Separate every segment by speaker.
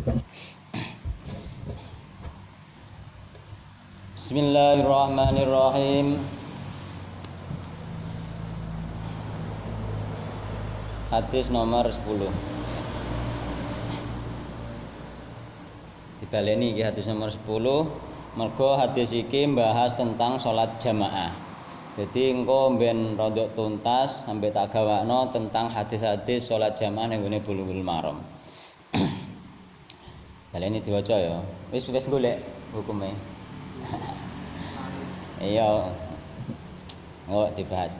Speaker 1: Bismillahirrahmanirrahim. Hadis nomor 10. Dibaleni iki hadis nomor 10. Mergo hadis iki membahas tentang salat jamaah. Jadi engko ben rodok tuntas sampai tak gawakno tentang hadis-hadis salat jamaah ning gone Bulughul Maram. Baleni diwaca ya. Wis golek hukume. Iya. Oh, dibahas.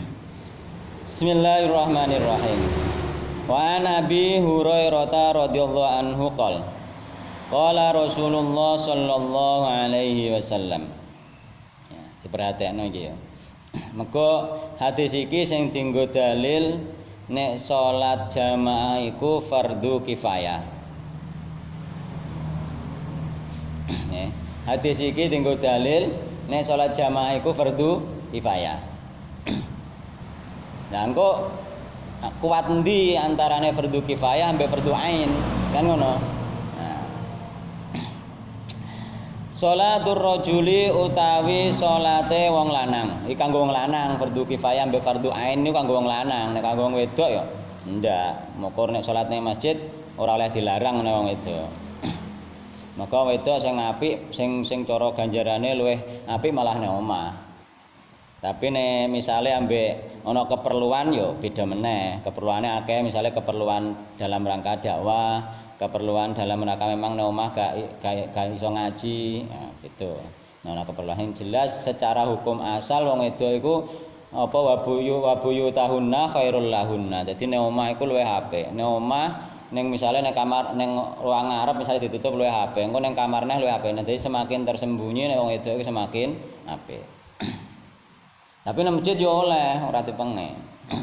Speaker 1: Bismillahirrahmanirrahim. Wa an Abi Hurairah radhiyallahu anhu qala qala Rasulullah sallallahu alaihi wasallam. Ya, diperhatekno iki ya. Mergo hadis iki sing dienggo dalil nek salat jamaah iku fardu kifayah. Ya, hadis iki dienggo dalil nek salat jamaah iku fardu kifayah. Lah engko kuat endi antarane fardu kifayah ambek fardu ain? Kan ngono. Sholatur rajuli utawi salate wong lanang. Iki kanggo wong lanang, fardu kifayah ambek fardu ain niku kanggo wong lanang. Nek kanggo wong wedok ya ndak. Mokor nek salat ning masjid ora oleh dilarang nek wong wedok. Maka wedok sing apik, sing cara ganjarane luwih apik malah nek omah. Tapi nek misale ambek ana keperluan ya beda meneh. Keperluane akeh, misale keperluan dalam rangka dakwah, keperluan dalam rangka memang nek omah gak iso ngaji, nah, gitu. Nah, keperluan yang jelas secara hukum asal wong wedok iku apa wabuyu tahunna khairul lahunna. Dadi nek omah iku luwih apik. Nek omah ning misale nek kamar ning ruang ngarep misale ditutup luwih apik. Engko ning kamar neh luwih apik. Dadi semakin tersembunyi nek wong wedok iku semakin apik. Tapi nang masjid yo oleh, ora dipenge.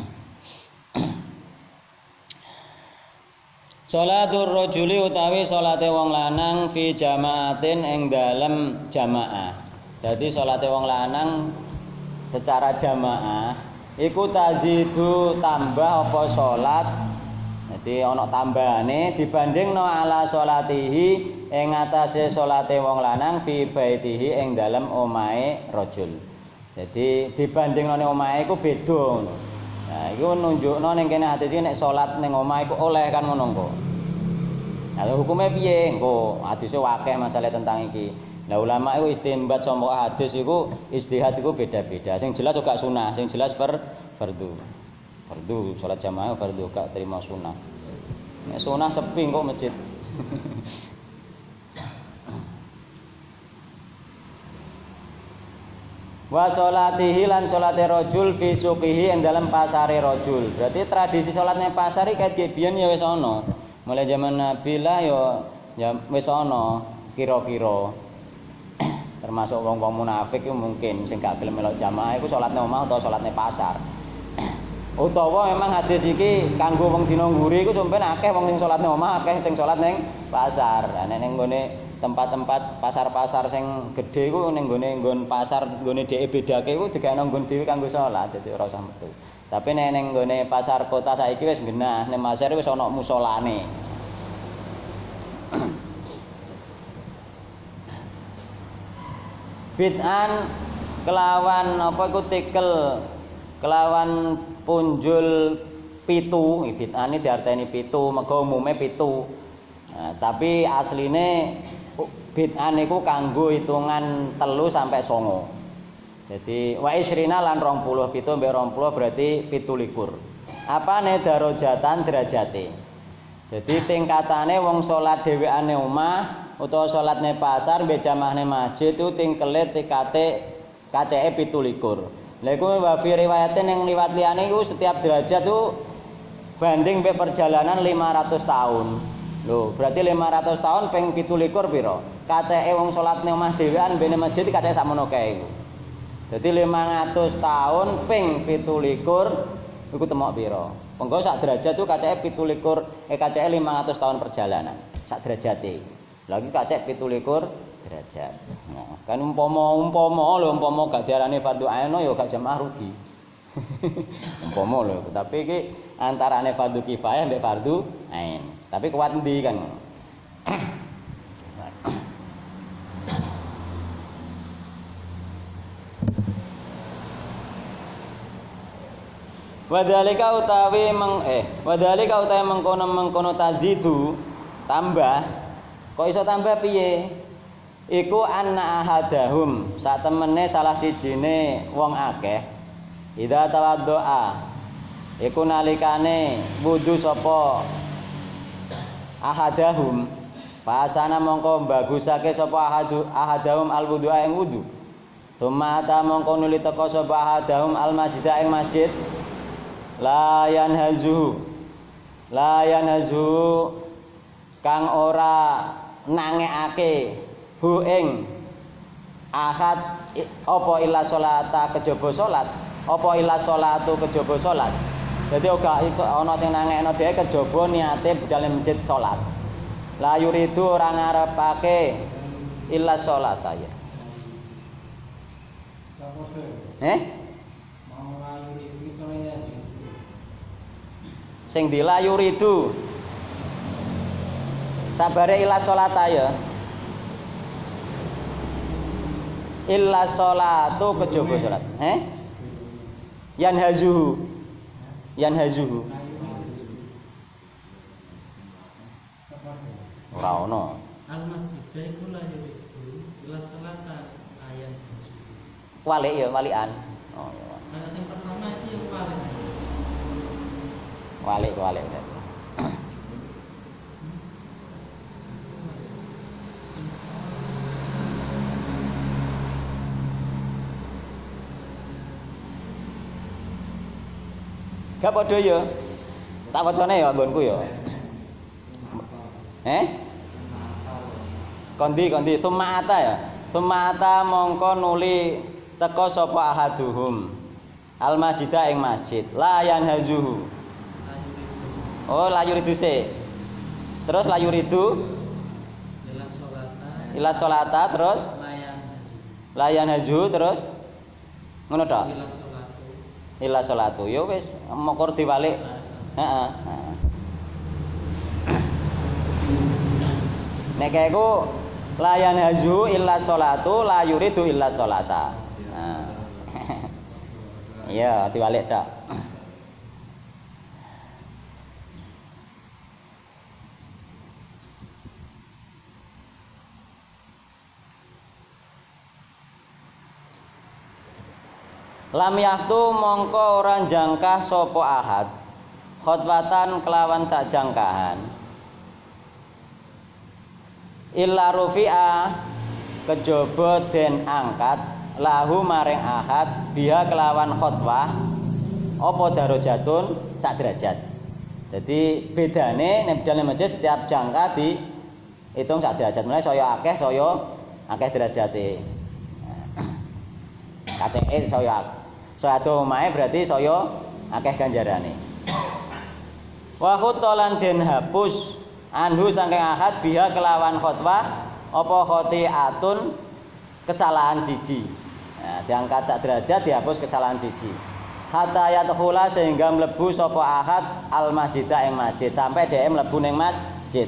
Speaker 1: Sholatur rajuli utawi salate wong lanang fi jamaatin ing dalem jamaah. Dadi salate wong lanang secara jamaah iku tazidu tambah apa salat. Dadi ana tambahane dibandingno ala salatihi ing atase salate wong lanang fi baitihi ing dalem omahe rajul. Jadi dibandingno ning omahe iku beda. Nah, iku nunjukno ning kene hadis iki nek salat ning omah iku oleh kan ngono engko. Nah, hukume piye? Engko hadise akeh masalah tentang iki. Lah ulama iku istinbat saka hadis iku istihad iku beda-beda. Sing jelas gak sunah, sing jelas fardu. Fardu salat jamaah fardu gak terima sunah. Nek sunah sepi kok masjid. Wa sholatihi lan sholate rajul fi suqihi ing dalem pasare rajul. Berarti tradisi salat ning pasar iki kayak biyen ya wis ana. Mulai zaman Nabi lah ya wis ana kira-kira. Termasuk wong-wong munafik itu mungkin sing gak gelem melok jamaah iku salat ning omah utawa salat ning pasar. Utawa memang hadis iki kanggo wong dina ngguri iku sampeyan akeh wong sing salat ning omah, akeh sing salat ning pasar. Nek ning nggone tempat-tempat pasar-pasar sing gedhe iku ning nggon pasar nggone dhek bedake iku digekno nggon dhewe kanggo salat dadi ora usah metu. Tapi nek ning nggone pasar kota saiki wis genah, ning pasar wis ana musolane. Bid'an kelawan apa iku tikel kelawan punjul pitu. Bid'an iki diarteni pitu, mergo umume pitu. Nah, tapi asline bid'ah niku kanggo hitungan 3 sampai 9. Jadi wa isrina lan 20, 7 mbek 20 berarti 17. Apane darajatan derajate. Jadi tingkatane wong salat dhewekane omah utawa salat ning pasar mbek jamaah ning masjid itu tingkele tikate kaceke 17. Lha iku wa fi riwayate ning liwat liyane iku setiap derajat tuh banding mbek perjalanan 500 tahun. Lho, berarti 500 tahun ping 17 pira? Kaceke wong salat ning omah dhewean mbene masjid kaceke sakmono kae iku. Dadi 500 tahun ping 17 iku temok pira? Monggo sak derajat tuh kaceke 17 kaceke 500 tahun perjalanan. Sak derajate. Lah iki kaceke 17 derajat. Nah, kan umpama gak diarani fardhu ain ya gak jamaah rugi. Umpama lho, tapi iki antarane fardhu kifayah mbek fardhu ain. Tapi kuat endi kan? Wadhalika utawi mengkono tazidu tambah. Kok iso tambah piye? Iku anna ahadahum sak temene salah sijine wong akeh. Idza tawaddoa iku nalikane wudu sapa ahadahum fasana mongko bagusake sapa ahadahum alwudu'a ing wudu. Tsumma ata mongko nuli teka sapa ahadahum almasjida ing masjid. La yanhazu kang ora nangekake hu ing ahad apa illa sholata kejaba salat apa illa sholatu kejaba salat. Dadi ora ana sing nangekno dhewe kejaba niate budal masjid salat. La yuridu ora ngarepake illa sholata ya. Sing dilayu ridu sabare illa sholata ya. Illa sholatu kejaba salat. Yanhazuhu ora ono.
Speaker 2: Al masjid iku layu ridu illa sholata ayan.
Speaker 1: Walik ya, walikan. Oh ya.
Speaker 2: Nah, sing pertama iki yang walik.
Speaker 1: Walik. Gak padha ya. Tak wacane ya nggonku ya. Kondi tumata ya. Tumata mongko nuli teka sapa ahaduhum al masjida ing masjid la yanhazuhu. Oh la yuridu se. Terus la yuridu ila sholata terus la yanhazuhu terus ngono tok. Ila sholatu ya wis mokor diwalik. Heeh. Nek iku la yanhazuhu illa sholatu la yuridu illa sholata. Iya, diwalik tok. Lam yahtu mongko ora jangkah sapa ahad khotbatan kelawan sak jangkahan illa rufi'a kejaba den angkat lahu maring ahad biha kelawan khotbah apa darajatun sak derajat. Jadi bedane nek bedane masjid setiap jangka dihitung sak derajat. Mulai saya akeh derajate. KCE saya omahe berarti saya akeh ganjarane. Wa khutalan den hapus anhu saking ahad biha kelawan khotbah apa khotiatun kesalahan siji. Nah, diangkat sak derajat dihapus kesalahan siji. Hatta yadkhula sehingga mlebu sapa ahad al masjida ing masjid sampai dhek mlebu ning masjid.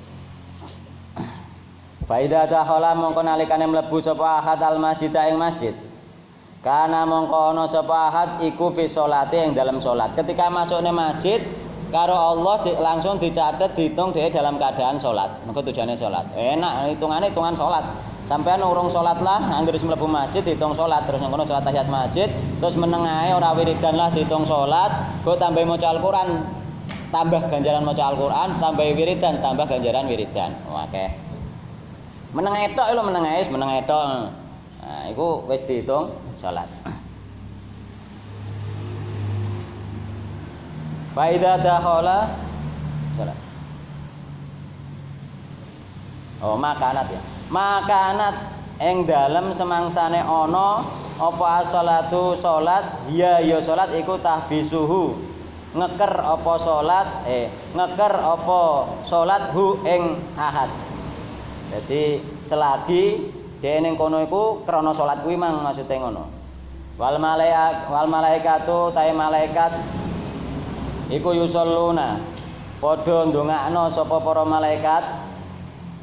Speaker 1: Fa idza dakhala mongko nalikane mlebu sapa ahad al masjida ing masjid. Kana mongko ana sapa ahad iku fi sholati ing dalam salat. Ketika masukne masjid karo Allah langsung dicatet dihitung dhek dalam keadaan salat. Mengko tujuane salat. Enak hitungane hitungan salat. Sampean urung salat lah, anggere mlebu masjid dihitung salat, terus ngono salat tahiyat masjid, terus meneng ae ora wiridan lah dihitung salat, kok tambah maca Al-Qur'an, tambah ganjaran maca Al-Qur'an, tambah wiridan, tambah ganjaran wiridan. Oke. Meneng etok lho, meneng ae, meneng etok. Nah, iku wis dihitung salat. Fa idza dakhala salat. Oh, makanat ya. Makanat ing dalem semangsane ana apa as-shalatu salat ya salat iku tahbisuhu ngeker apa salat hu ing ahad. Jadi selagi dhek ning kono iku krana salat kuwi mang maksude ngono. Wal malaikatu ta'i malaikat iku yusalluna padha ndongakno sapa para malaikat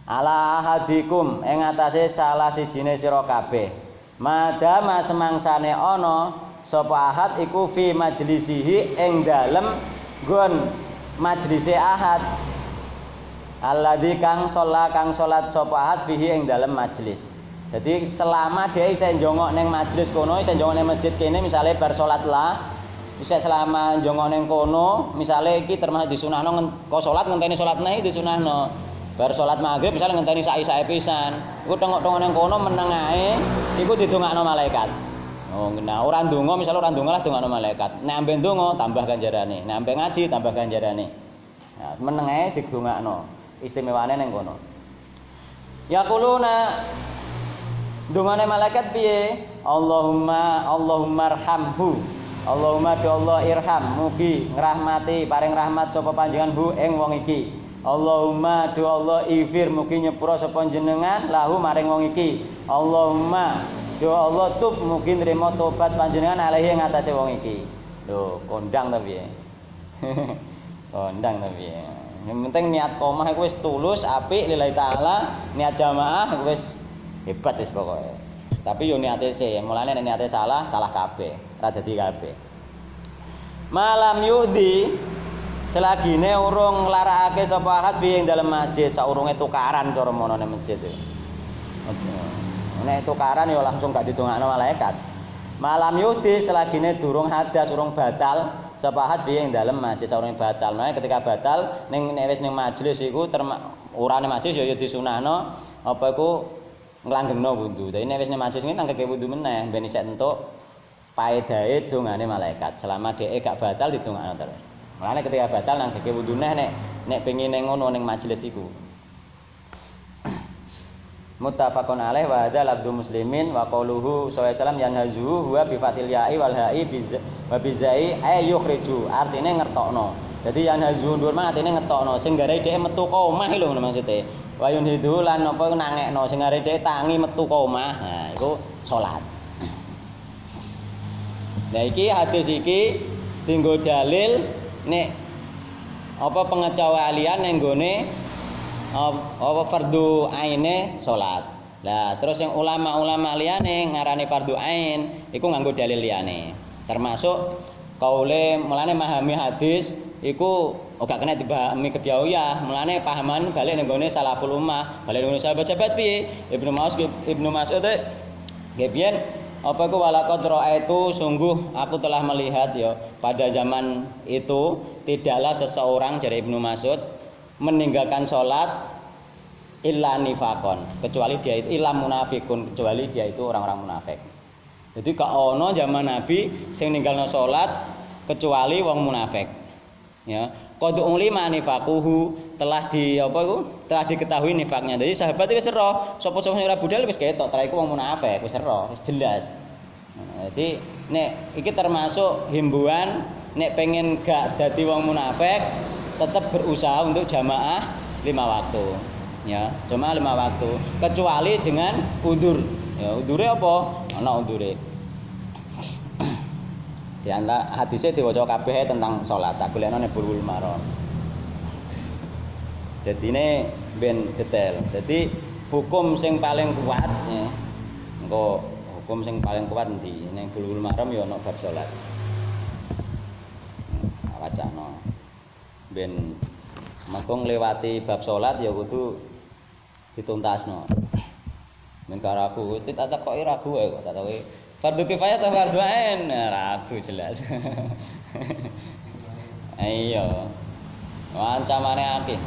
Speaker 1: ala ahadikum ing atase salah sijine sira kabeh madama semangsane ana sapa ahad iku fi majlisihi ing dalem nggon majlise ahad alladzi kang salat sapa ahad fihi ing dalem majlis. Jadi selama dia isih njongok ning majlis kono, isih njongok ning masjid kene misale bar salat lah, isih selama njongok ning kono, misale iki termasuk disunahno kok salat ngenteni salat nae disunahno. Bar salat maghrib misale ngenteni sak-isae pisan. Iku tengok-tengok ning kono meneng ae, iku didongakno malaikat. Oh, nah ora ndonga misale ora ndonga lah dongakno malaikat. Nek ambe ndonga tambah ganjarane, nek ambe ngaji tambah ganjarane. Nah, meneng ae didongakno. Istimewane ning kono. Yaquluna dungane malaikat piye? Allahumma arhamhu. Allahumma bi Allah irham, mugi ngrahmati, paring rahmat sapa panjenengan hu ing wong iki. Allahumma do Allah ifir, mugi nyepura sapa jenengan lahu maring wong iki. Allahumma do Allah tub, mugi nrimo tobat panjenengan alaihi ing atase wong iki. Lho, kondang ta piye? Kondang ta piye? Yang penting niat qomah iku wis tulus, apik lillahi taala, niat jamaah wis hebat wis pokoke. Tapi yo niate sih, mulane nek niate salah kabeh, ora dadi kabeh. Malam yudi selagine urung nglarakake sapa akad ing dalem masjid, sak urunge tukaran cara monone masjid iki. Nek tukaran yo langsung gak ditungakno malaikat. Malam yudi selagine durung hadas, urung batal sapa akad ing dalem masjid, sak urunge batal. Nah, ketika batal ning wis ning majelis iku urane majelis yo disunahno apa iku nglanggengno wudu. Dadi nek wis ning majelis ngene nangkeke wudu meneh ben isih entuk paedahe dongane malaikat. Selama dhek gak batal didongakno terus. Mulane ketika batal nangkeke wudu neh nek pengin ning ngono ning majelis iku. Muttafaqun alaih wa hadza labdu muslimin wa qauluhu sallallahu alaihi wasallam yanhazuhu huwa bi fatil ya'i wal ha'i wa bizai ay yukhriju. Artine ngertokno. Dadi yanhazuhu ndur mah artine ngetokno. Sing gare dhek metu ka omah lho maksude. Wayun hidu lan apa nangekno sing arep dhek tangi metu ka omah. Nah, iku salat. Nah, iki hadis iki dienggo dalil nek apa pengecualian ning gone apa fardu aine salat. Lah, terus yang ulama-ulama liyane ngarani fardu ain iku nganggo dalil liyane. Termasuk kaule mulane memahami hadis iku gak kena dipahami kebiayaan. Mulane pahaman balik ning gone salaful ummah, balik ning sahabat-sahabat piye? Ibnu Mas'ud nggih apa iku walaqad ra'aitu sungguh aku telah melihat ya pada zaman itu tidaklah seseorang dari Ibnu Mas'ud meninggalkan salat illa nifaqon, kecuali dia itu illa munafikun, kecuali dia itu orang-orang munafik. Jadi gak ono zaman Nabi sing ninggalno salat kecuali wong munafik. Ya, qad ulima nifaquhu telah telah diketahui nifaknya. Jadi sahabat wis ero, sapa-sapa sing ora budal wis ketok, tra iku wong munafik, wis ero, wis jelas. Nah, jadi nek iki termasuk himbuan nek pengen gak dadi wong munafik tetap berusaha untuk jamaah 5 waktu. Ya, cuma 5 waktu, kecuali dengan udzur. Ya, udzure apa? Ana udzure. Di antara hadisnya diwaca kabeh tentang salat. Tak golekno ning Bulughul Maram. Dadine ben detail. Dadi hukum sing paling kuat ya. Engko hukum sing paling kuat endi? Ning Bulughul Maram ya ana bab salat. Wacana. Ben mengko ngliwati bab salat ya kudu dituntasno. Men karo aku tak takoki ragu ae kok tak takoki fardu kifayah atau fardu ain? Ragu jelas. Ayo. Ancamane akeh.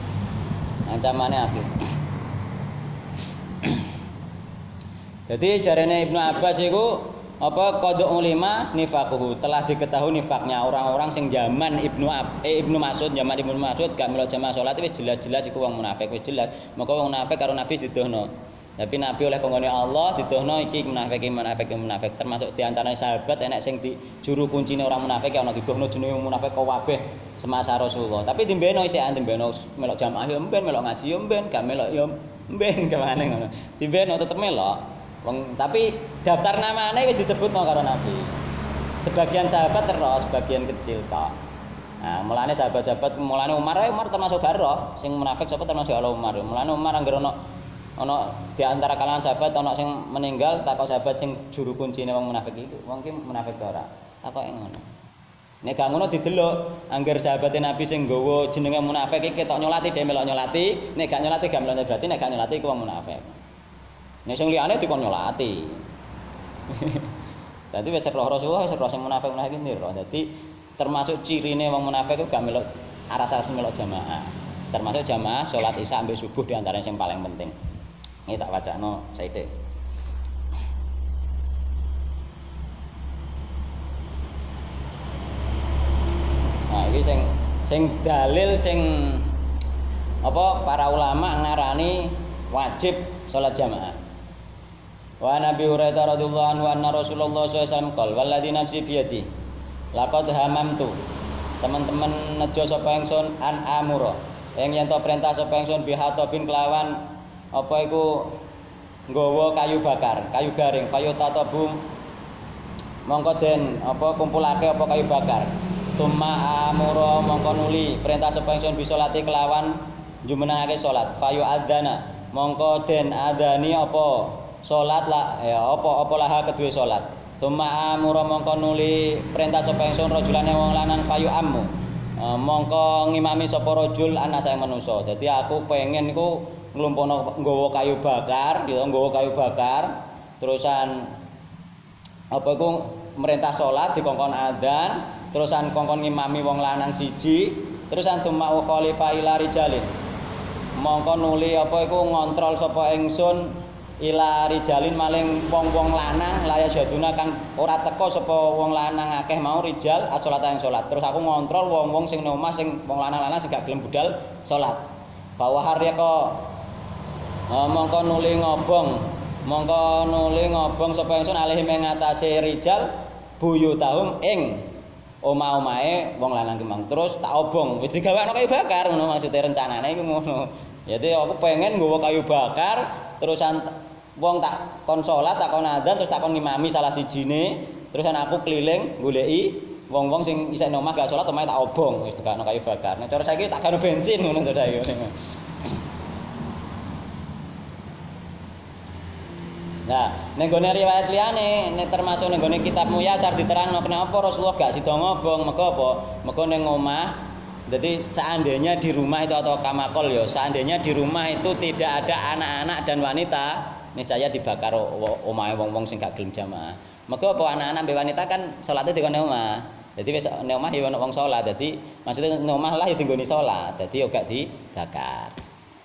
Speaker 1: Jadi jarene Ibnu Abbas iku apa qad ulima nifaquhu, telah diketahui nifaknya orang-orang sing zaman Ibnu Mas'ud, zaman Ibnu Mas'ud gak melok jamaah salat wis jelas-jelas iku wong munafik, wis jelas. Maka wong munafik karo Nabi didohno. Tapi Nabi oleh konggone Allah didohno iki munafik. Termasuk di antara sahabat enek sing juru kuncine orang munafik ana didohno jenenge munafik kabeh semasa Rasulullah. Tapi dimbeno isih dimbeno melok jamaah yo mben, melok ngaji yo mben, gak melok yo mben kemane ngono. Dimbeno tetep melok. Tapi daftar namanya wis disebutno karo Nabi. Sebagian sahabat terus, sebagian kecil tok. Nah, mulane sahabat-sahabat mulane Umar termasuk garo sing munafik sapa termasuk garo Umar. Mulane Umar anggere ana di antara kalangan sahabat ana sing meninggal takok sahabat sing juru kuncine wong munafik iku. Wong ki munafik ta ora? Takoke ngono. Nek gak ngono didelok angger sahabat Nabi sing nggawa jenenge munafik iki ketok nyolati dhewe melok nyolati, nek gak nyolati gak melok berarti nek gak nyolati iku wong munafik. Nek sing liyane dikon nyolati. Dadi wis roh Rasulullah wis roh sing munafik-munafik iki roh. Dadi termasuk cirine wong munafik iku gak melok aras-aras melok jamaah. Termasuk jamaah salat Isya sampai subuh di antara yang paling penting. Ini tak wacana saiki. Nah, iki sing dalil sing apa para ulama ngarani wajib salat jamaah. Wa Nabi Hurairah radhiyallahu anhu anna Rasulullah sallallahu alaihi wasallam qol walladzi nafsi biyadi laqad hamamtu teman-teman nejo sapa ingsun an amura ing yen to perintah sapa ingsun bihatobin kelawan apa iku nggawa kayu bakar kayu garing fayutatabu mongko den apa kumpulake apa kayu bakar Tuma amuro mongko nuli perintah sapa ingsun bisa latih kelawan jumenengake salat fayu adzana mongko den adani apa salat lah ya apa laha kedue salat Tuma amuro mongko nuli perintah sapa ingsun rajulane wong lanang fayu ammu mongko ngimami sapa rajul ana saeng manusa dadi aku pengen iku nglumpono nggawa kayu bakar gitu nggawa kayu bakar terusan apa iku merintah salat dikongkon adzan terusan kongkon ngimami wong lanang siji terusan tuma khalifah ila rijalin mongko nuli apa iku ngontrol sapa ingsun ila rijalin maling wong-wong lanang laya jaduna kang ora teka sapa wong lanang akeh mau rijal as-sholata yang salat terus aku ngontrol wong-wong sing nang omah sing wong lanang-lanang sing gak gelem budal salat bahwa hari kok mongko nuli ngobong sapa ingsun alih ing ngatasé rijal buyutahum ing omah-omahe wong lanang ki mang terus tak obong wis digawekno kayu bakar ngono maksude rencanane iku ngono jadi aku pengen nggawa kayu bakar terusan wong tak kon salat tak kon adzan terus tak kon ngimami salah sijine terusan aku keliling goleki wong-wong sing isih nang omah gak salat omahe tak obong wis digawekno kayu bakar nek cara saiki tak gano bensin ngono saiki Nah, ning gone riwayat liyane, nek termasuk ning gone kitab Muyasar diterangno kenapa Rasulullah gak sida ngobong, mergo apa? Mergo ning omah, jadi seandainya di rumah itu atau kamakol ya, seandainya di rumah itu tidak ada anak-anak dan wanita, niscaya dibakar omahe wong-wong sing gak gelem jamaah. Mergo apa anak-anak mbek wanita kan salate di kene omah. Dadi wis ning omah ya ono wong salat, dadi maksudnya ning omah lah ya dinggoni salat, dadi yo gak dibakar.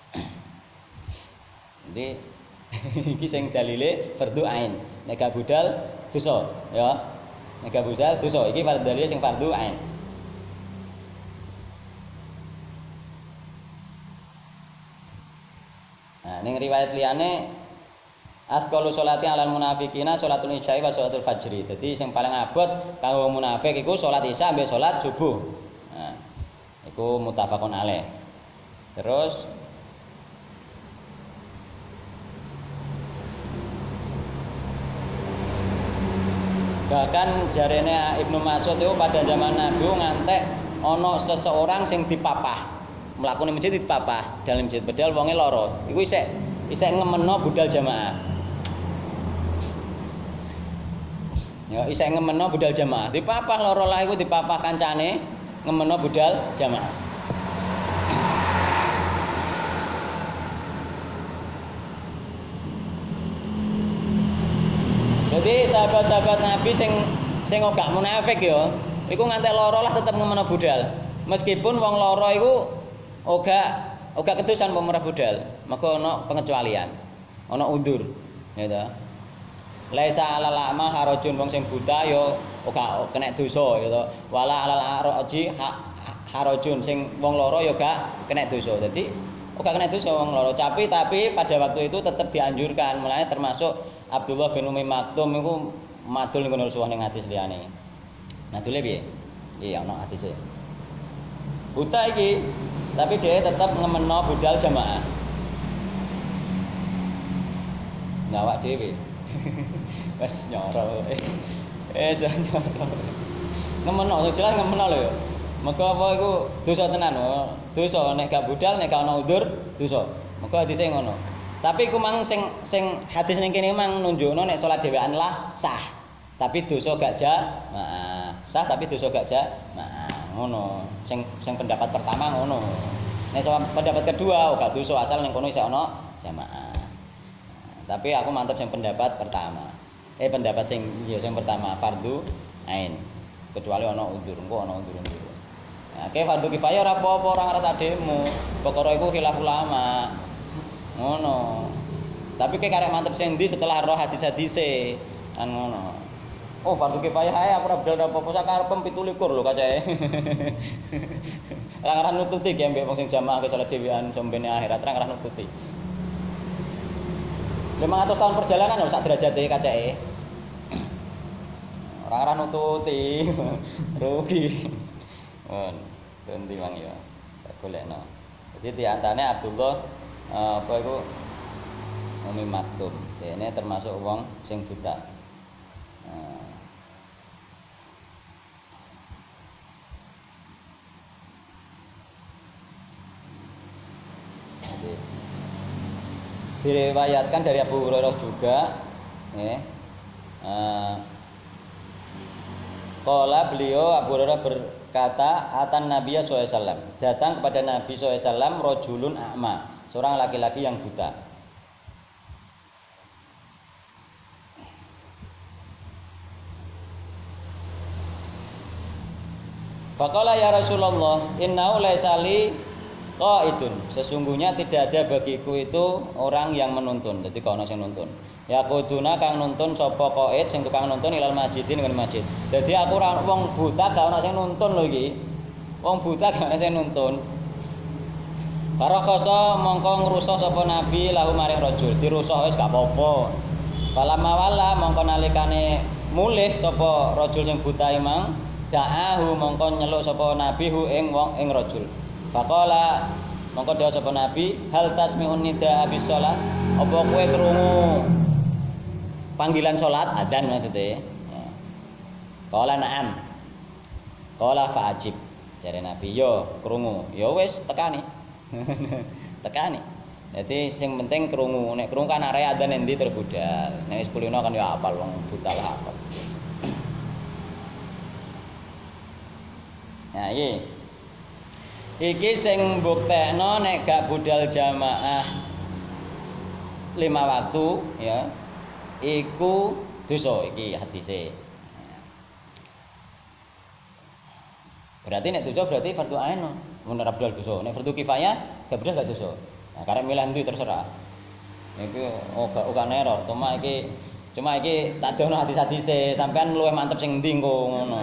Speaker 1: Jadi iki sing dalile fardhu ain nek gak budal dosa ya nek gak budal dosa iki dalile sing fardhu ain nah ning riwayat liyane asqalu sholati alal munafiqina sholatul isya wa sholatul fajri dadi sing paling abot kanggo munafik iku salat isya ambek salat subuh nah iku muttafaqun alaih terus bahkan jarene Ibnu Mas'ud itu pada zaman Nabi ngantek ana seseorang sing dipapah mlakune masjid dipapah dalam masjid bedal wonge lara iku isih ngemeno budal jamaah ya isih ngemeno budal jamaah dipapah lara lah iku dipapah kancane ngemeno budal jamaah jadi sahabat-sahabat Nabi sing gak munafik ya, iku ngantek lara lah tetep ngemeno budal. Meskipun wong lara iku ora kedusan pemerah budal, maka ana pengecualian. Ana undur, ya ta. Laisa alal a'ma harajun wong sing buta ya ora kena dosa ya ta. Wala alal araji harajun sing wong lara ya gak kena dosa. Dadi ora kena dosa wong lara. Tapi pada waktu itu tetap dianjurkan, mulane termasuk Abdullah bin Umi Maktum iku madul ning Rasulullah ning hadis liyane. Madule piye? Iya ana hadise. Buta iki, tapi dia tetap ngemeno budal jamaah. Ngawak dhewe. Wes nyoro. Nyoro. Ngemeno jelas ngemeno lho ya. Mergo apa iku dosa tenan. Dosa nek gak budal nek gak ana udzur dosa. Mergo hadise ngono. Tapi iku mang sing hadis ning kene mang nunjukno nek salat dhewean lah sah. Tapi dosa gak sah tapi dosa gak ngono. Sing pendapat pertama ngono. Nek pendapat kedua gak dosa asal ning kono isih ana jamaah. Tapi aku mantep sing pendapat pertama. Pendapat sing pertama fardu ain. Kecuali ana udzur, engko ana udzur-udzur. Nah, fardu kifayah ora apa-apa orang ora tak demo. Perkara iku khilaf ulama. Ngono. Tapi karek mantep sing ndi setelah roh hadis-hadise. Kan ngono. Oh, fardu kifayah ae aku ora bedal apa-apa sakarepem 17 lho kacae. Ora nututi ki ambek wong sing jamaah ke salat dhewean sombene akhirat ora nututi. 500 tahun perjalanan lho sak derajate kacae. Ora nututi. Rugi. Ganti mang ya. Tak golekno. Jadi diantane Abdullah apa iku Umi Maktum. Dene termasuk wong sing buta. Jadi diriwayatkan dari Abu Hurairah juga, Qala beliau Abu Hurairah berkata, atan Nabiya SAW, datang kepada Nabi SAW rojulun a'ma, seorang laki-laki yang buta. Faqala ya Rasulullah, innahu laisa li qaidun. Sesungguhnya tidak ada bagiku itu orang yang menuntun. Jadi kalau sing nuntun. Ya kuduna kang nuntun sapa qaid sing tukang nuntun ilal masjidin dengan masjid. Jadi aku ora wong buta gak ono sing nuntun lho iki. Wong buta gak ono sing nuntun. Barakasa mongko ngrusak sapa nabi lahu maring rajul. Dirusak wis gak apa-apa. Falamma wala mongko nalikane mulih sapa rajul sing buta imang da'ahu mongko nyeluk sapa nabi hu ing wong ing rajul. Faqala mongko dawuh sapa nabi hal tasmi'un nida abis shalat apa kowe krungu panggilan salat adzan maksudnya. Qala na'am. Qala fa'ajib. Jare nabi yo krungu. Yo wis tekani. Tekani. Jadi sing penting krungu. Nek krungu kan arek adzan endi terbudal. Nek wis kulino kan yo apal wong buta lah apal. Nah, iki sing mbuktekno nek gak budal jamaah 5 waktu ya. Iku dosa iki hadise. Berarti nek dosa berarti fardu ain. Mun ora budal dosa. Nek fardu kifayah gak budal gak dosa. Nah, karek milih ndi terserah. Iki gak error. Cuma iki tak dono hadis-hadise sampean luwih mantep sing ndi engko ngono.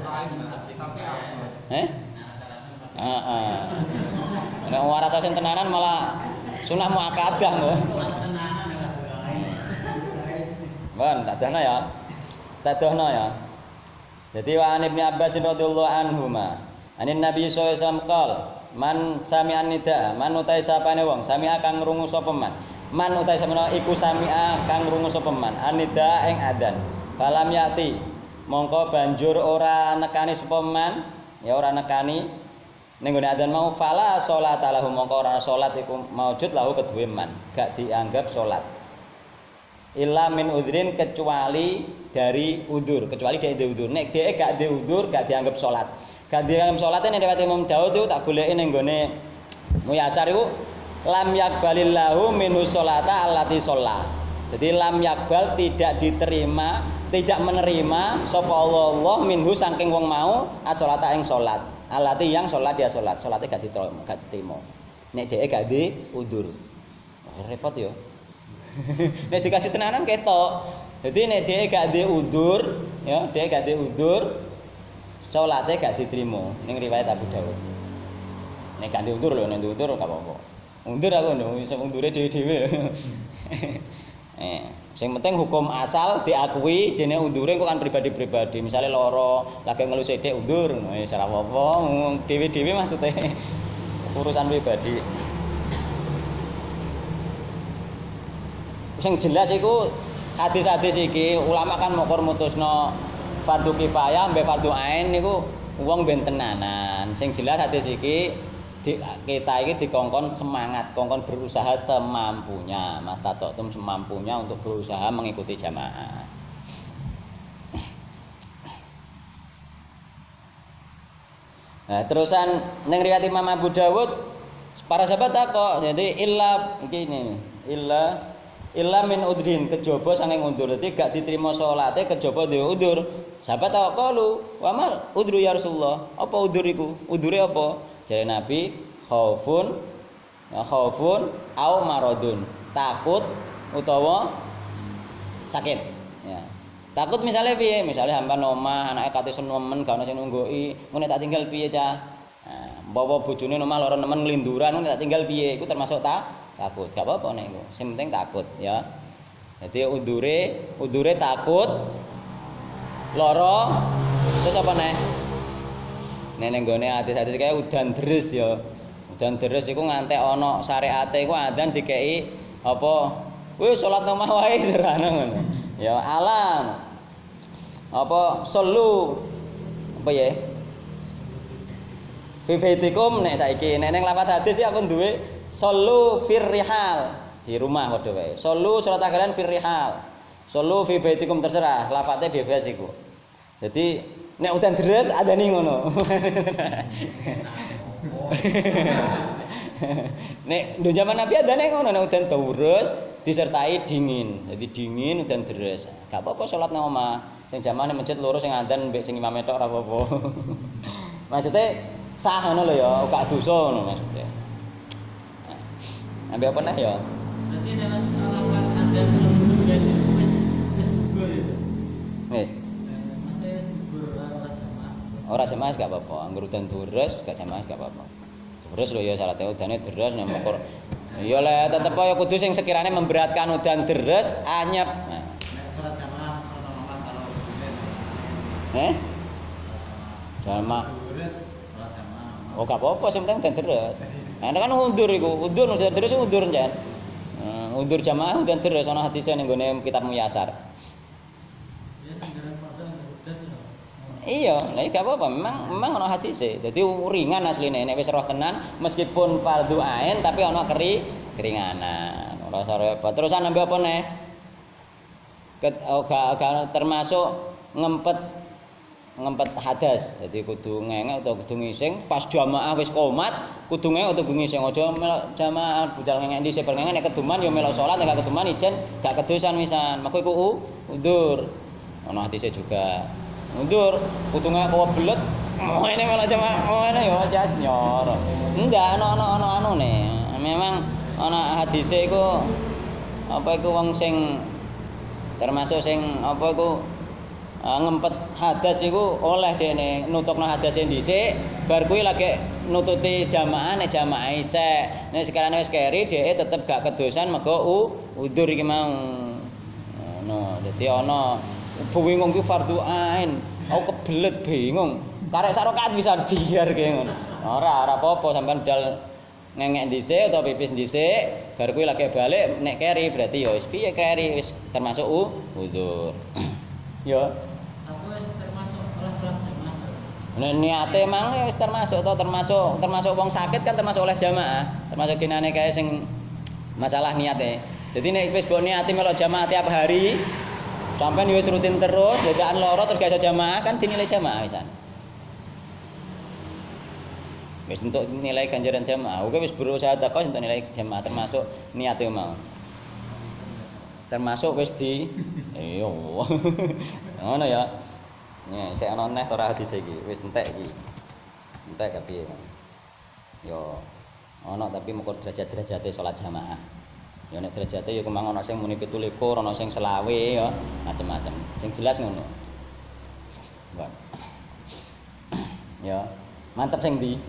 Speaker 1: Nek waras sing tenanan malah sunah muakkadah kok. Bon, tak dohna ya. Jadi wa Ibnu Abbas radhiyallahu anhuma. Anin Nabi sallallahu alaihi wasallam qol, man sami'an nida, man utai sapane wong, sami'a kang ngrungu sapa man. Man utai samana iku sami'a kang ngrungu sapa man, anida ing adzan. Falam yati, mongko banjur ora nekani sapa man, ya ora nekani ning gone adzan mau fala sholata lahu mongko ora salat iku maujud lahu kedue man, gak dianggap salat. Illa min udhrin kecuali dari udzur, kecuali dari udzur. Nek dhek gak di udzur gak dianggap salat. Gak dianggap salat nek riwayat Imam Daud itu tak goleki ning gone Muyasar iku lam yakbalillahu minhu sholata allati sholla. Jadi lam yakbal tidak diterima, tidak menerima sapa Allah minhu saking wong mau as-sholata ing salat. Allati yang salat dia salat, salate gak diterima. Nek dhek gak di udzur. Repot ya. Nek dikasih tenanan ketok. Jadi nek dhek gak di udzur, ya, dhek gak di udzur, salate gak diterima ning riwayat Abu Dawud. Nek gak di udzur lho, nek di udzur gak apa-apa. Undur aku lho, iso undure dhewe-dhewe. Sing penting hukum asal diakui jenenge undure kok kan pribadi-pribadi. Misale lara, lagi ngelus sithik undur, wis ora apa-apa, dhewe-dhewe maksudnya urusan pribadi. Sing jelas iku hadis-hadis iki ulama kan mokor mutusno fardu kifayah mbek fardu ain niku wong ben tenanan. Sing jelas hadis iki kita ini dikongkon semangat, kongkon berusaha semampunya. Mas Tatotum semampunya untuk berusaha mengikuti jamaah. Nah, terusan ning riwayat Imam Abu Dawud para sahabat takok, jadi illa min udrin, kejaba saking undur. Dadi gak diterima salate kejaba duwe udur. Sahabat takok kalu, "Wa mal udru ya Rasulullah?" Apa udur iku? Udure apa? Jare Nabi, khaufun au maradun. Takut utawa sakit. Ya. Takut misalnya piye? Misalnya hampan omah, anake kate nemen gak ono sing nunggoki, ngene tak tinggal piye cah? Nah, bawa bojone omah lara nemen nglinduran, ngene tak tinggal piye? Iku termasuk takut. Gak apa-apa nek iku. Sing penting takut ya. Jadi udure takut, lara, terus apa neh? Nek ning gone hadis-hadis kaya udan deres ya. Udan deres iku ngantek ana syariate iku adzan dikeki apa? Wis salat omah wae serana ngono. Ya alam apa solu apa ya fi baitikum nek saiki nek ning lafaz hadis ya aku duwe solu fir rihal di rumah padha wae solu salat kalian fir rihal solu fi baitikum terserah lafate bebas iku jadi nek udan deres adani ngono nek ndo zaman Nabi adane ngono nek udan terus disertai dingin. Jadi dingin udan deres. Gak apa-apa salat nang omah. Sing jamaah ning masjid loro sing adzan mbek sing imam tok ora apa-apa. Maksudnya sah ngono lho ya, gak dosa ngono maksudnya. Ambil apa nah ya?
Speaker 2: Berarti nek masuk alamat adzan subuh wis gugur ya.
Speaker 1: Wis.
Speaker 2: Mate wis gugur ora jamaah.
Speaker 1: Ora jamaah gak apa-apa. Anggur udan deres gak jamaah gak apa-apa. Terus lho ya salate udane deres nyamuk. Iya lah, tetep ya kudu sing sekiranya memberatkan udan deres anyep. Nah.
Speaker 2: Salat jamaah kalau
Speaker 1: Jamaah.
Speaker 2: salat jamaah.
Speaker 1: Oh, gak apa-apa sing penting udan deres. Nah, kan undur iku, udan deres undur jan. Undur jamaah udan deres ana hadise ning gone kitab Muyasar.
Speaker 2: Ya tinggalan padha udan ya.
Speaker 1: Iya, lah gak apa-apa, memang ana hadise. Dadi ringan asline nek wis roh tenan meskipun fardhu ain tapi ana keringanan. Ora usah repot. Terusan nambah apa neh? Gak termasuk ngempet hadas. Jadi kudu ngengek atau kudu ngising pas jamaah wis qomat, kudu ngengek atau kudu ngising. Aja melok jamaah budal ngengek dhisik bar ngengek nek keduman ya melok salat nek gak keduman ijen gak kedosan wisan. Maka iku udur. Ana hadise juga. Mundur, kutungnya bawa belet, ini malah cuma, ini ya jas nyor. Enggak, ono anu nih. Memang ono hadise iku apa iku wong sing termasuk sing apa iku ngempet hadas iku oleh dene nutupno hadase dhisik, bar kuwi lagi nututi jamaah nek jamaah isek. Nek sekarang wis keri dhek tetep gak kedosan mergo udzur iki mau. Ngono, dadi ana bingung ki fardhu ain. Aku kebelet bingung. Karek sak rakaat bisa biar kaya ngono. Ora apa-apa sampean dal ngengek dhisik utawa pipis dhisik, bar kuwi lagi balik nek keri berarti ya wis piye keri wis termasuk udzur. Ya.
Speaker 2: Aku wis termasuk oleh salat jamaah.
Speaker 1: Nek niate emang wis termasuk wong sakit kan termasuk oleh jamaah. Termasuk kinane kae sing masalah niate. Jadi nek wis mbok niati melok jamaah tiap hari sampai wis rutin terus, dadaan loro terus gak iso jamaah kan dinilai jamaah wisan. Wis untuk nilai ganjaran jamaah, oke wis berusaha takok untuk nilai jamaah termasuk niate mau. Termasuk wis di iya. Ngono ya. Nih, sik ana neh ora hadis iki, wis entek iki. Entek kepiye. Yo ana tapi mukul derajat-derajate salat jamaah. Ya nek derajate ya kemang ana sing muni 17, ana sing selawe ya, macam-macam. Sing jelas ngono. Mbak. Ya, mantep sing ndi?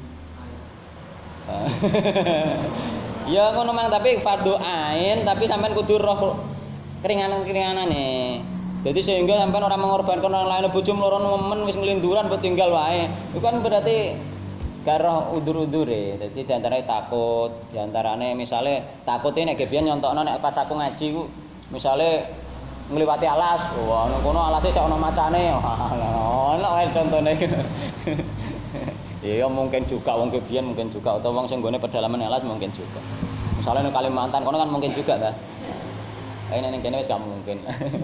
Speaker 1: Ya ngono mang tapi fardhu ain tapi sampean kudu roh keringanan-keringanane. Jadi sehingga sampean ora mengorbankan orang lain bojo mloro nemen wis nglinduran mbok tinggal wae. Iku kan berarti karo udur-udure. Dadi diantarane takut, diantarane misale takute nek gebiyen nyontokno nek pas aku ngaji ku misale ngliwati alas. Wah, nang kono alase sik ana macane. Ono wae contone. Iya mungkin juga wong kebiyen mungkin juga atau wong sing nggone pedalaman alas mungkin juga. Misalnya nang Kalimantan kono kan mungkin juga ta. Kayak ning kene wis gak mungkin.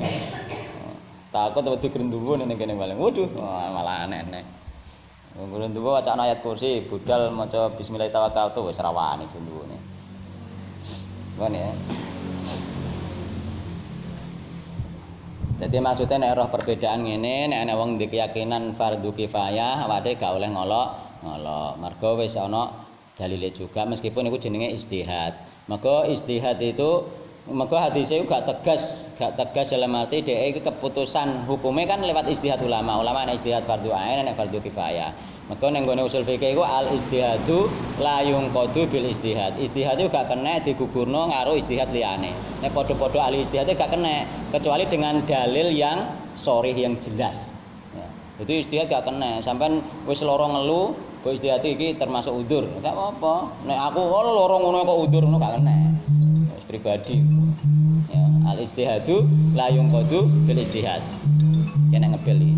Speaker 1: Takut wedi grenduwo ning kene paling. Waduh, malah aneh-aneh. Grenduwo wacana ayat kursi, budal maca bismillahirrahmanirrahim wis rawani grenduwone. Ngono ya. Jadi maksudnya nek roh perbedaan ngene, nek ana wong ndek keyakinan fardhu kifayah, awake gak oleh ngolok. Mergo wis ana dalile juga meskipun iku jenenge ijtihad. Maka ijtihad itu hadis itu gak tegas dalam arti dhek iki keputusan hukume kan lewat ijtihad ulama. Ulama nek ijtihad fardhu ain nek fardhu kifayah. Maka ning gone usul fikih iku al ijtihadu la yunqadu bil ijtihad. Ijtihad itu gak kena digugurno karo ijtihad liyane. Nek padha-padha ahli ijtihad itu gak kena kecuali dengan dalil yang sharih yang jelas. Ya. Itu ijtihad gak kena. Sampean wis lara ngelu, kok ijtihad iki termasuk udzur. Gak apa-apa. Nek aku lara ngono kok udzur ngono gak kena. Wis pribadi. Ya, al ijtihadu la yunqadu bil ijtihad. Kena ngebel iki.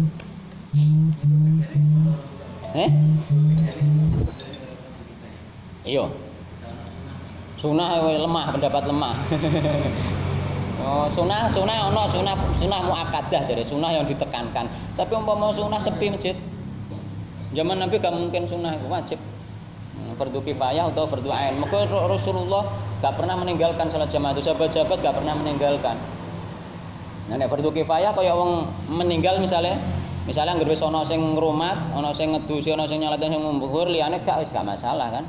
Speaker 1: Iya. Sunah lemah, pendapat lemah. Oh, sunah muakkadah jadi sunah yang ditekankan. Tapi umpama sunah sepi masjid. Zaman Nabi gak mungkin sunah itu wajib. Fardhu kifayah atau fardhu ain. Maka Rasulullah gak pernah meninggalkan salat jamaah itu. Sahabat-sahabat gak pernah meninggalkan. Nah, nek fardhu kifayah kaya wong meninggal misalnya anggere wis ana sing ngrumat, ana sing ngedusi, ana sing nyalat sing ngumpul, liyane gak wis gak masalah kan.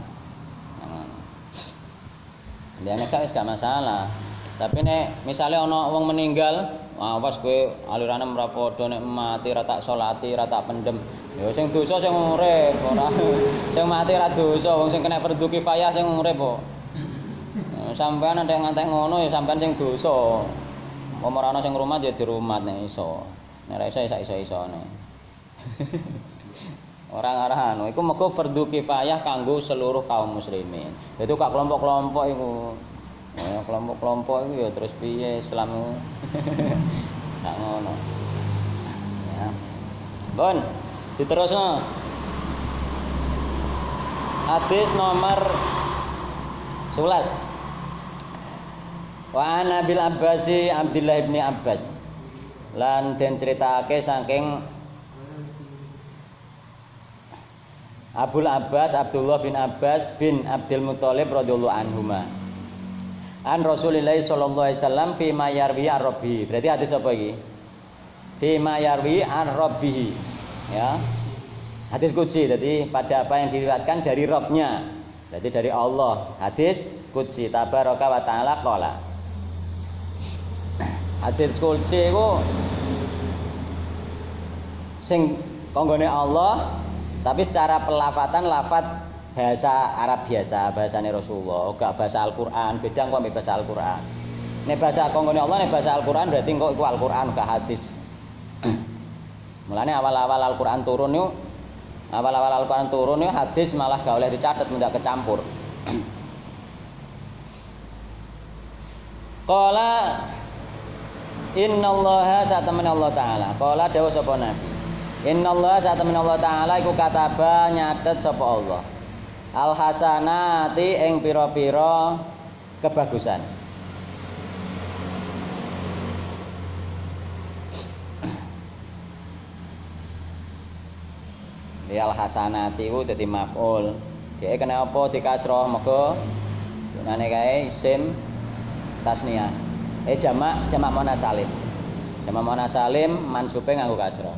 Speaker 1: Liyane gak wis gak masalah. Tapi nek misale ana wong meninggal, awas kowe alirane ora padha nek mati ra tak salati, ra tak pendem. Ya sing dosa sing urip, ora sing mati ra dosa, wong sing kena fardhu kifayah sing urip kok. Sampeyan nek ngantek ngono ya sampeyan sing dosa. Ora ana sing ngrumat ya dirumat nek iso. Nek ra iso iso-isone. Orang-orang iku mergo fardhu kifayah kanggo seluruh kaum muslimin. Dadi kok kelompok-kelompok iku. Ya kelompok-kelompok iku ya terus piye Islam. Gak ngono. Ya. Bon, diterusno. Hadis nomor 11. Wa ana bil Abbasi Abdullah bin Abbas. Lan den critakake saking Abul Abbas Abdullah bin Abbas bin Abdul Muthalib radhiyallahu anhuma. An Rasulillah sallallahu alaihi wasallam fi ma yarwi ar-rabbi. Berarti hadis apa iki? Fi ma yarwi ar-rabbihi. Ya. Hadis qudsi. Jadi pada apa yang diriwayatkan dari Rabbnya. Berarti dari Allah. Hadis qudsi tabaraka wa taala qala. Hadis qudsi iku sing konggone Allah tapi secara pelafatan lafat bahasa Arab biasa, bahasane Rasulullah, gak bahasa Al-Qur'an, beda kok ambek bahasa Al-Qur'an. Nek bahasa konggone Allah nek bahasa Al-Qur'an berarti kok iku Al-Qur'an gak hadis. Mulane awal-awal Al-Qur'an turun niku hadis malah gak oleh dicatet mendak kecampur. Qala innallaha satamana Allah taala. Qala dawuh sapa Nabi. Innallaha satamana Allah taala iku kataba nyatet sapa Allah. Al hasanati ing pira-pira kebagusan. Al hasanati ku dadi maf'ul. Dhek kena apa dikasroh mergo dunane kae isim tasniyah. Jamak muannats salim. Jamak muannats salim mansube nganggo kasroh.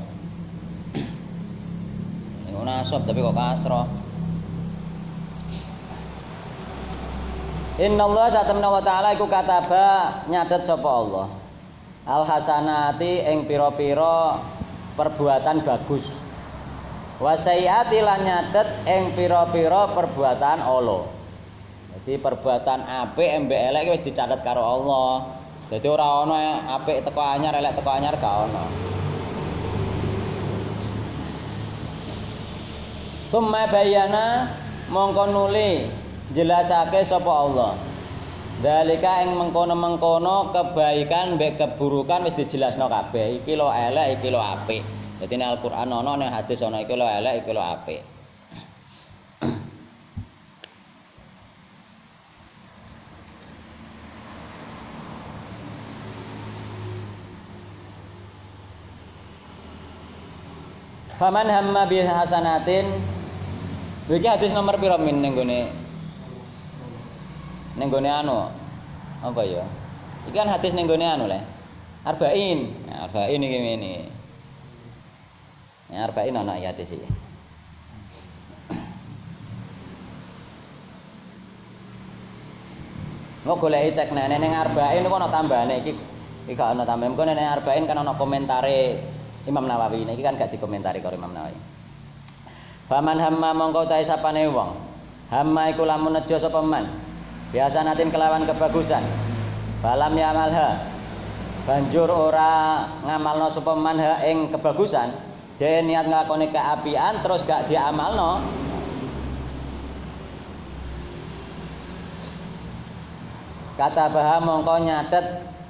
Speaker 1: Iku nasab tapi kok kasroh. Innallaha satamna wa ta'ala iku kataba nyatet sapa Allah. Al hasanati ing pira-pira perbuatan bagus. Wa sayyiati lan nyatet ing pira-pira perbuatan ala. Jadi perbuatan apik embek elek wis dicatet karo Allah. Jadi ora ana apik teko anyar elek teko anyar gak ana. Summa bayana mongko nuli jelasake sapa Allah. Dalika ing mengkono-mengkono kebaikan mbek keburukan wis dijelasno kabeh. Iki lho elek, iki lho apik. Dadi nek Al-Qur'an ana, nek hadis ana iki lho elek, iki lho apik. Faman hamma bi hasanatin. Iki hadis nomor pira min ning gone anu. Apa ya? Iki kan hadis ning gone anu le. Arba'in. Nah, arba'in iki ngene. Ya arba'in ana ya hadis iki. Mau goleki cek nek ning arba'in niku ana tambahane iki gak ana tambahan. Engko nek arba'in kan ana komentare Imam Nawawi. Iki kan gak dikomentari karo Imam Nawawi. Faman hamma mongko ta sapane wong. Hamma iku lamun nejo sapa man. Biasa natin kelawan kebagusan. Falam yamalha. Banjur ora ngamalno sapa man ha ing kebagusan. Dhewe niat nglakoni keapian terus gak diamalno. Kata bahwa mongko nyatet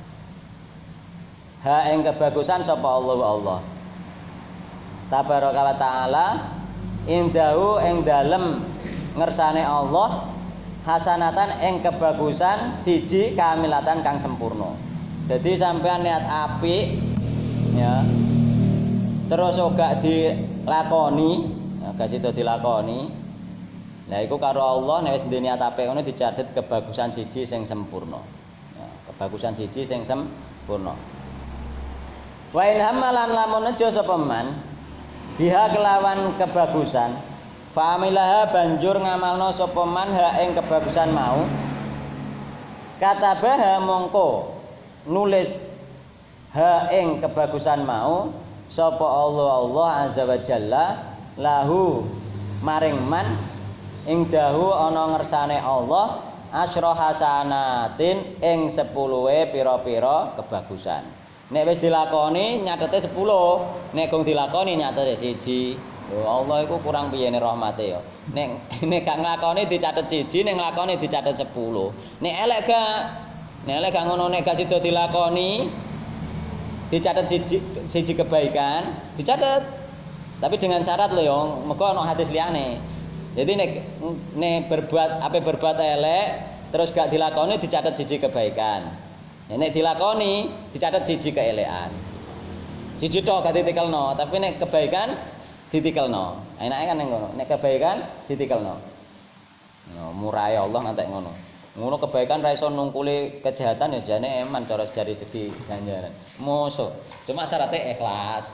Speaker 1: ha ing kebagusan sapa Allah. Tabaraka wa taala indahu ing dalem ngersane Allah hasanatan ing kebagusan siji kamilatan kang sempurna. Jadi sampean niat apik ya. Terus ora dilakoni, ya gak sida dilakoni. Lah iku karo Allah nek wis niat apik ngono dicatet kebagusan siji sing sempurna. Ya, kebagusan siji sing sempurna. Wa in hamalan lamun nejo sapa man biha kelawan kebagusan fa'amilaha banjur ngamalno sapa man ha ing kebagusan mau katabaha mongko nulis ha ing kebagusan mau sapa Allah azza wa jalla lahu maring man ing dahu ana ngersane Allah asyra hasanatin ing 10e pira-pira kebagusan. Nek wis dilakoni nyatete 10, nek gong dilakoni nyatete 1. Lho Allah iku kurang piyene rahmate ya. Nek gak nglakoni dicatet 1, nek nglakoni dicatet 10. Nek elek gak ngono, nek gak sida dilakoni dicatet siji kebaikan, dicatet. Tapi dengan syarat lho ya, mergo ana hadis liyane. Jadi nek berbuat elek terus gak dilakoni dicatet siji kebaikan. Nek dilakoni dicatet siji keelekan. Siji tok gak ditikelno, tapi nek kebaikan ditikelno. Enake kan ning ngono. Nek kebaikan ditikelno. No, murahe Allah ngantek ngono. Ngono kebaikan ra iso nungkuli kejahatan ya jane eman cara dari segi ganjaran. Mosok. Cuma syaratnya ikhlas.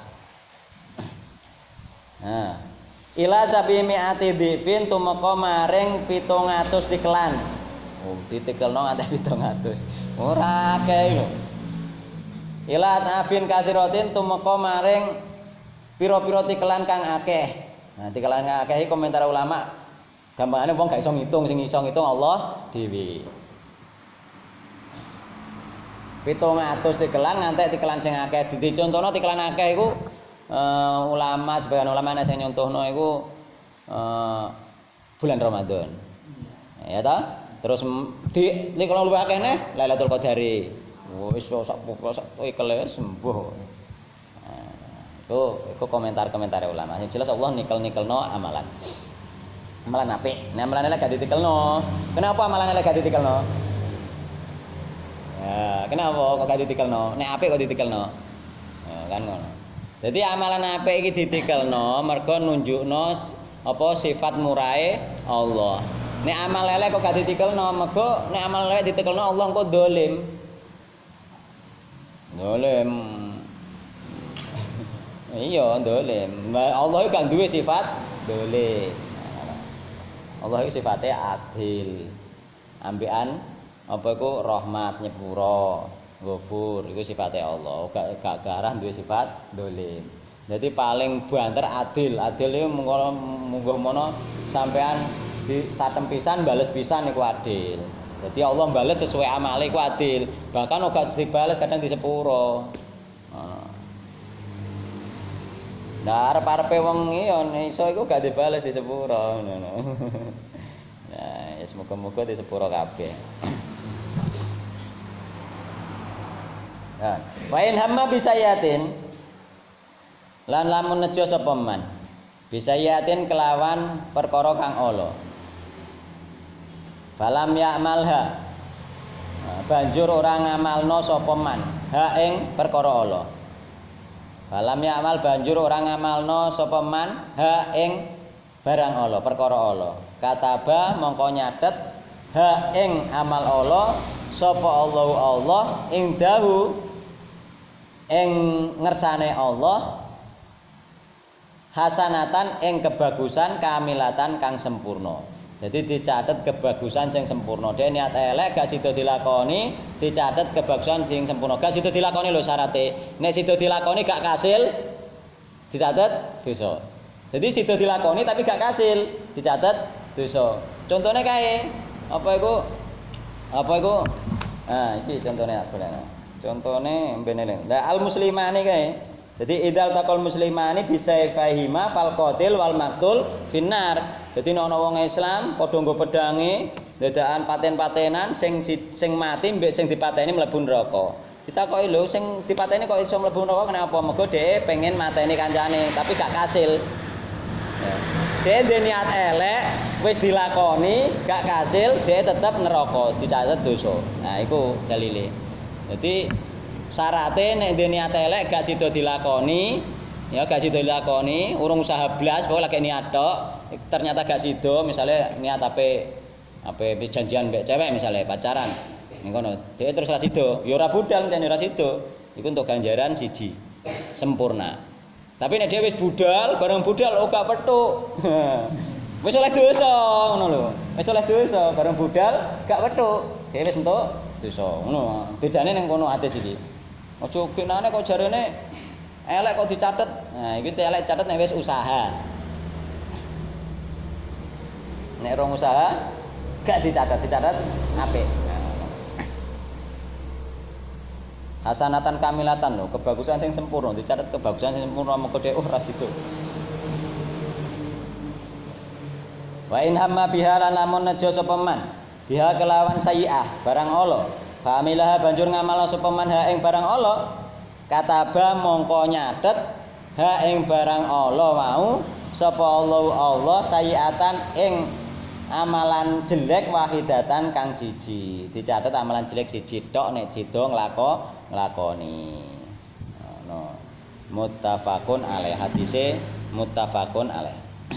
Speaker 1: Nah, ila sabimi ati dhifin tumeka maring 700 tikelan. Oh, ditikelno nganti 700. Ora akeh lho. Ila afin katsiratin tumeka maring pira-pira tikelan kang akeh. Nah, tikelan kang akeh iki komentar ulama. Gampangane wong gak iso ngitung, sing iso ngitung Allah dhewe. 700 tikelan nganti tikelan sing akeh. Dicontohno tikelan akeh iku ulama sebagian ulama ana sing nyontohno iku bulan Ramadan. Ya ta? Terus di kalau luwih akeh neh Lailatul Qadari. Wis sak ikele sembuh. Nah, itu komentar-komentar ulama. Yang jelas Allah nikel-nikelno amalan. Amalan apik. Nek amalan elek gak ditikelno. Kenapa amalan elek gak ditikelno? Ya, kenapa kok gak ditikelno? Nek apik kok ditikelno. Ya, kan ngono. Jadi amalan apik iki ditikelno mergo nunjukno apa sifat murahe Allah. Nek amal elek kok gak ditikelno, mergo nek amal elek ditikelno Allah engko dolim. Dolim. Iya, dolim. Allah iku gak duwe sifat dolim. Allah iku sifatnya adil. Ambekan apa iku rahmat nyepuro, ghafur iku sifatnya Allah. Gak garah duwe sifat dolim. Jadi paling banter adil. Adil iku munggo mono sampean di satem pisan bales pisan iku adil. Jadi Allah bales sesuai amale iku adil. Bahkan ora dibales kadang di sepuro. Nah, arep-arepe wong iso iku gak dibales di sepuro ngono. Nah, ya semoga-moga di sepuro kabeh. Wa in hamma bisayatin lan lamun nejo sapa man bisayatin kelawan perkara kang ala falam ya'malha banjur ora ngamalno sapa man ha ing perkara ala falam ya'mal banjur ora ngamalno sapa man ha ing barang ala perkara ala kataba mongko nyatet ha ing amal ala sapa Allah ing dahu ing ngersane Allah hasanatan ing kebagusan kamilatan kang sempurna. Jadi dicatet kebagusan sing sempurna. Dene niat elek gak sida dilakoni, dicatet kebagusan sing sempurna. Gak sida dilakoni lho syarate. Nek sida dilakoni gak kasil, dicatet dosa. Jadi sida dilakoni tapi gak kasil, dicatet dosa. Contone kae, apa iku? Nah, iki contone aku lho. Contone mbenele. Lah al muslimani kae. Jadi idal taqal muslimani bisa fahima fal qatil wal maqtul finnar. Jadi ana wong Islam padha nggo pedange, dadakan paten-patenan sing mati mbek sing dipateni mlebu neraka. Ditakoki lho sing dipateni kok iso mlebu neraka kenapa? Mergo dhek pengen mateni kancane tapi gak kasil. Ya. Dhek niat elek wis dilakoni gak kasil, dhek tetep neraka, dicatet dosa. Nah, iku dalile. Jadi syarate nek ndek niat elek gak sida dilakoni, ya gak sida dilakoni, urung usaha blas pokoke lagi niat tok, ternyata gak sida, misale niat ape janjian mbek cewek misale pacaran. Ning kono, dhek terus ra sida, ya ora budal ten ora sida. Iku untuk ganjaran siji, sempurna. Tapi nek dhewe wis budal, bareng budal oh gak petuk. Wis oleh dosa ngono lho. Wis oleh dosa, bareng budal gak petuk. Dhewe wis entuk dosa. Ngono. Bedane ning kono hadis iki. Aja kenane kok jarene elek kok dicatet. Nah, iki elek catet nek wis usaha. Nek rong usaha gak dicatet apik. Hasanatan kamilatan lho, kebagusan sing sempurna, dicatet kebagusan sing sempurna mengko dhek ras itu. Wa in hamma biha lan lamun nejo sapa man biha kelawan sayyi'ah barang ala familaha banjur ngamal sapa man ha ing barang ala kataba mongko nyatet ha ing barang ala mau sapa Allah sayyi'atan ing amalan jelek wahidatan kang siji dicatet amalan jelek siji tok nek cida nglakoni ngono muttafaqun alaih hadise muttafaqun alaih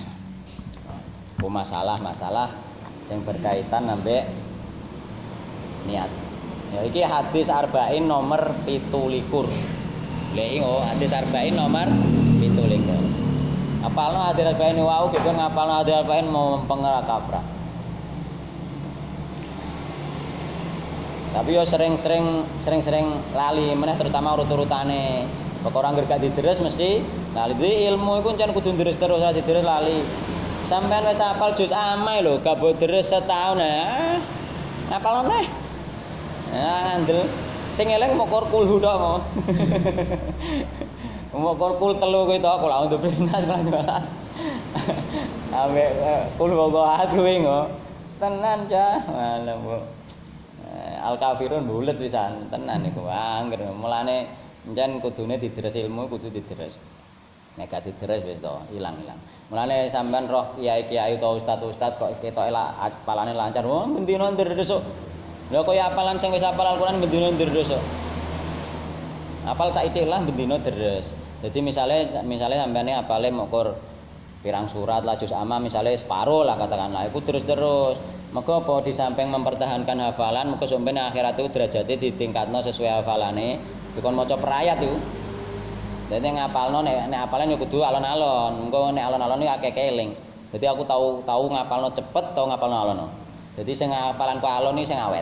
Speaker 1: masalah yang berkaitan ambek niat. Ya iki hadis arba'in nomor 17. Lha iki hadis arba'in nomor 17. Apalno hadis arba'in wau gitu ngapalno hadis arba'in mau pengera kaprak. Tapi yo sering lali meneh terutama urut-urutane. Pokoke ora gak didres mesti lali. Ilmu iku jan kudu ndres terus ora didres lali. Sampeyan wis hafal juz amai lho, gak mbok deres setahun ya. Hafal neh. Ya ngandel. Sing eling mok kulhu tok mau. Mok kul telu kuwi tok kula untuk prinas lan. Ambek kulhu kok kuwi ngo. Tenan cah. Malah Bu. Al kafirun bulet pisan, tenan niku. Angger mulane encen kudune didres ilmu kudu didres. Nek gak didres wis to, ilang-ilang. Mulane sampean roh kiai-kiai utawa ustaz-ustaz kok ketoke apalane lancar. Wong bendina ndres kok. Lha kaya apalan sing wis hafal Al-Qur'an bendina ndres kok. Apal saithik lah bendina deres. Jadi misale sampeane apale mokur pirang surat lah juz amma misale separo lah katakanlah iku terus-terus. Maka apa di samping mempertahankan hafalan maka sampeyan akhirat itu derajate ditingkatno sesuai hafalane. Dikon maca perayat iku. Dadi ngapalno nek apalan yo kudu alon-alon. Engko nek alon-alon iki akeh keling. Dadi aku tahu ngapalno cepet, tahu ngapalno alon. Dadi sing ngapalan ku alon iki sing awet.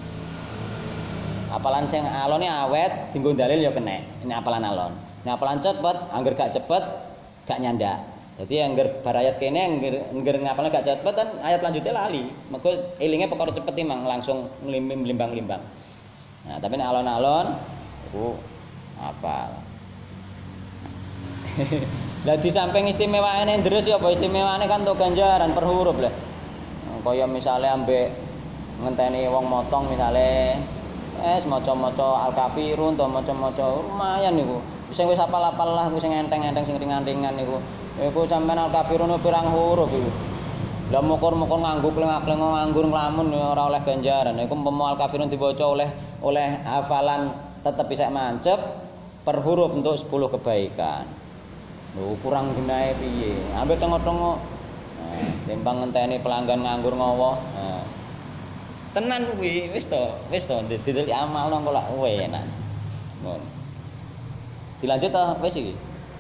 Speaker 1: Apalan sing alon iki awet dienggo dalil yo kenek. Ini apalan alon. Nek apalan cepet, angger gak cepet gak nyandak. Dadi angger barayat kene angger ngapalno gak cepet kan ayat lanjutnya lali. Mergo elinge perkara cepet timang langsung melimbang-limbang. Nah, tapi nek alon-alon iku apal. Lah di samping istimewaane ndres ya apa istimewaane kan untuk ganjaran per huruf lah. Kaya misale ambek ngenteni wong motong misale maca-maca Al-Kafirun to maca-maca lumayan niku. Sing wis apal-apal lah sing enteng-enteng sing ringan-ringan niku. Iku sampean Al-Kafirun pirang huruf iku. Lah mokor-mokor nganggo kleng-kleng nganggur nglamun ya ora oleh ganjaran. Iku umpama Al-Kafirun dibaca oleh hafalan tetep bisa mancep per huruf untuk 10 kebaikan. Lho kurang genahe piye? Ambek tengok-tengok. Nah, timbang ngenteni pelanggan nganggur ngowo. Nah. Tenan kuwi wis to didelik amal nang kok lak enak. Ngono. Dilanjut ta wis iki?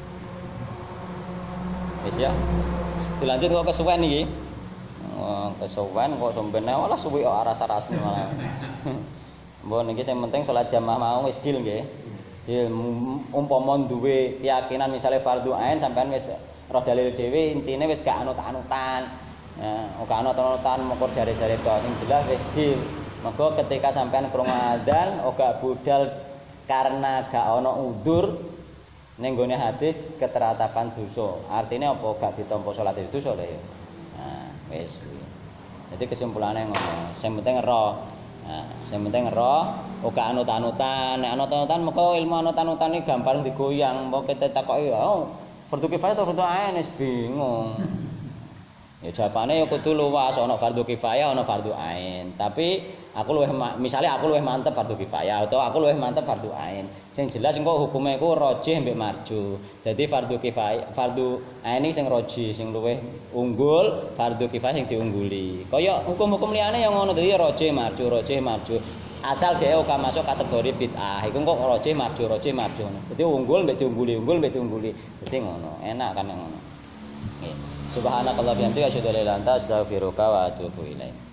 Speaker 1: Wis ya. Dilanjut kok kesuwen iki. Oh, kesuwen kok sombene malah suwi kok aras-arasen malah. Mbon iki sing penting salat jamaah mau wis deal nggih. Deal umpama duwe keyakinan misale fardhu ain sampean wis roh dalil dhewe intine wis gak anut-anutan. Ya, gak anut-anutan mokor jare-jare tok sing jelas wis deal. Mergo ketika sampean krungu adzan gak budal karena gak ana udzur ning gone hadis keteratapan dosa. Artine apa gak ditampa salat itu dosa lho ya. Nah, wis. Jadi kesimpulannya ngono. Sing penting ero. Nah, sing penting ero gak anut-anutan. Nek anut-anutan moko ilmu anut-anutan iki gampang digoyang. Mbok kita takoki, "Oh, fardhu kifayah atau fardhu ain?" Wis bingung. Ya jawabane ya kudu luas, ana fardhu kifayah, ana fardhu ain. Tapi aku luwih misalnya aku luwih mantep fardhu kifayah atau aku luwih mantep fardhu ain. Sing jelas engko hukume iku rajih mbek marju. Dadi fardhu kifayah, fardhu ain iki sing rajih, sing luwih unggul, fardhu kifayah sing diungguli. Kaya hukum-hukum liyane yang ngono dadi rajih marju, rajih marju. Asal dhewe ora masuk kategori bid'ah. Iku kok rajih marju, rajih marju. Dadi unggul mbek diungguli, unggul mbek diungguli. Dadi ngono, enak kan ngono. Nggih. Subhanakallah bihamdika asyhadu an la ilaha illa anta astaghfiruka wa atubu ilaik.